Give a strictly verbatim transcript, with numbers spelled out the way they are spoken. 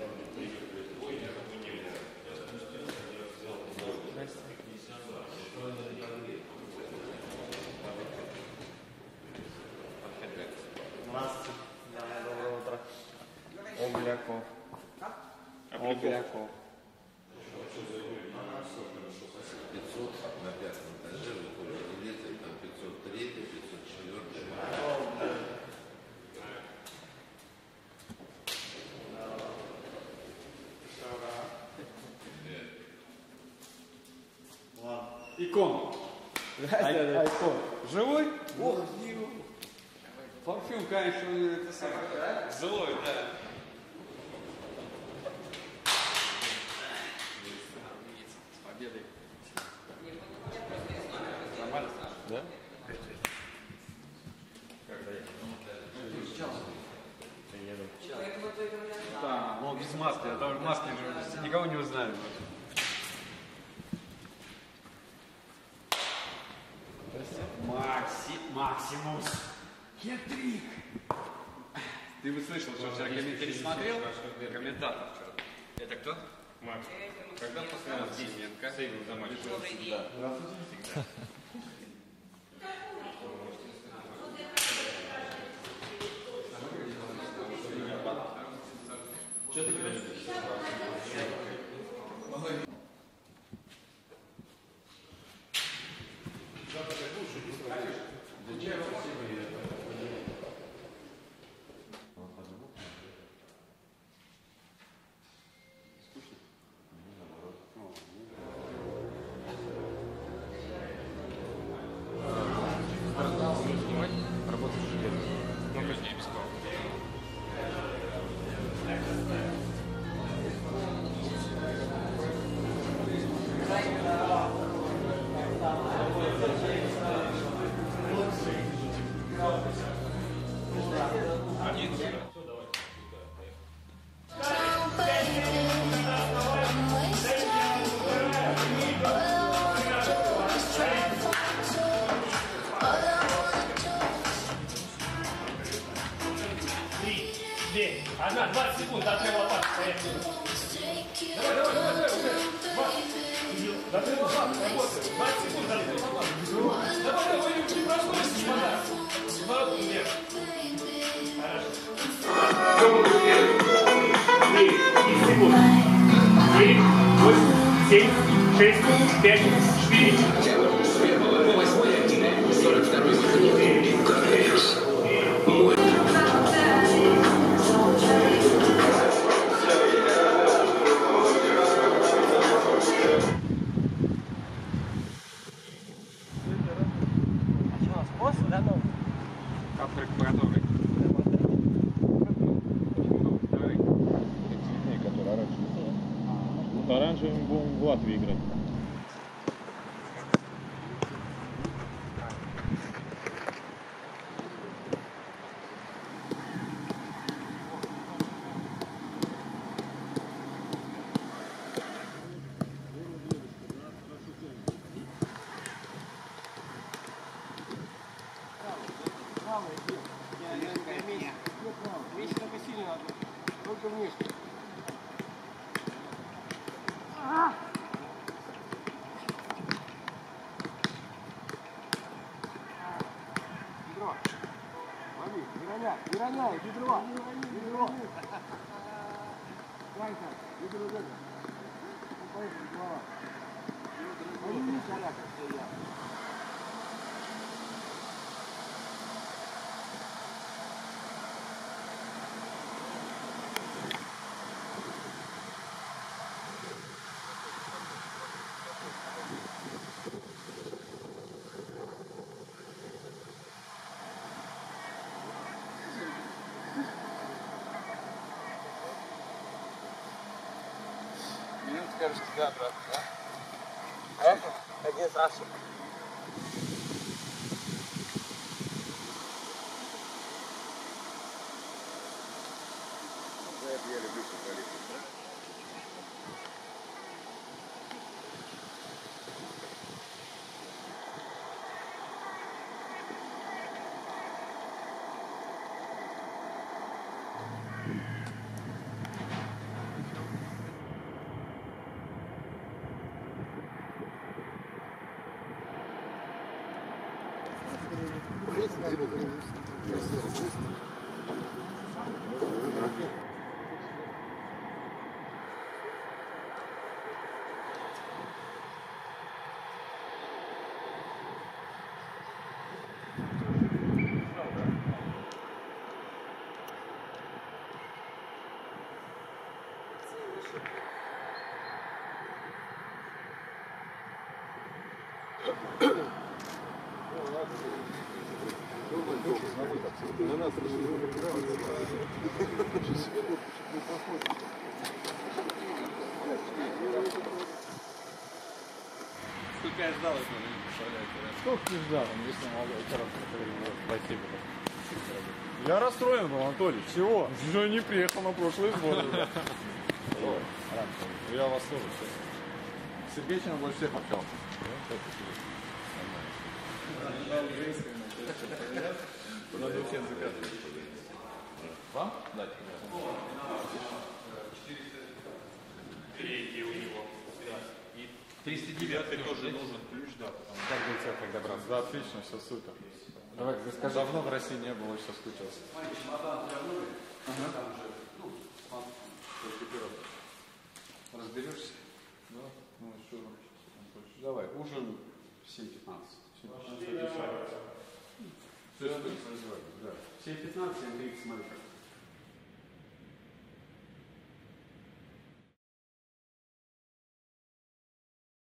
Здравствуйте. Доброе утро. Обляков. Обляков. пятьсот на пятом этаже выходит электро, там пятьсот три, пятьсот четыре. Икон. Ай, айкон. Живой? Ох, ё. Парфюм, конечно, это самое. Злой, да. С победой. Нормально? Да? Когда я? Да, но без маски. Я даже маски же никого не узнаю. Макси, Максимус. Хитрик. Ты бы слышал, что вчера комментарий смотрел? Комментатор вчера. Это кто? Макс. Когда последний раз Зименко? Сейвил за матч. Да. Здравствуйте. Что ты говоришь? Одна, двадцать секунд, до трех лопат. Поехали. Давай, давай, давай, давай. До трех лопат, работаем. двадцать секунд, до трех лопат. Давай, давай, не проходишь, не вода. Ворот вверх. Хорошо. десять секунд. девять, восемь, семь, шесть, пять, четыре. С первого по восьмое октября. сорок второй выходной. Конгресс. Оранжевым будем в Латвии играть. Вечно посильно надо. Только вниз. Бедро. Лови. Не роняй. Не роняй. Бедро. Бедро. Дай так. Бедро где-то. Ну, поехали. Голова. Лови. Коляка. Все я. Минут скажешь, да, брат, да? А? Один Саша. Я люблю футболистов. На нас решили нравится. Сколько я ждал этого, не представляете. Сколько ты ждал? Он весьма молодой. Спасибо. Я расстроен был, Анатолий. Чего? Что не приехал на прошлые сборы. Я вас тоже. С Сергеичем больше всех общался. Надо всем заказывать. Вам? Дать. Третий у него. И триста девятый тоже нужен ключ, да. Как до тебя как добраться? Да, отлично, все супер. Давай, скажи, давно в России не было, сейчас скучался. Ага. Разберешься? Да. Ну, что там? Давай, ужин в семь пятнадцать. Все, что называется, да. семь пятнадцать, семь тридцать, смотри, как